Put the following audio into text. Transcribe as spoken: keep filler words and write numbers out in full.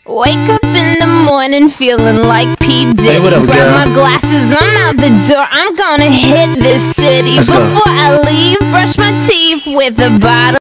Wake up in the morning feeling like P. Diddy. Hey, what up, Grab girl? my glasses, I'm out the door. I'm gonna hit this city. Let's go. Before I leave, brush my teeth with a bottle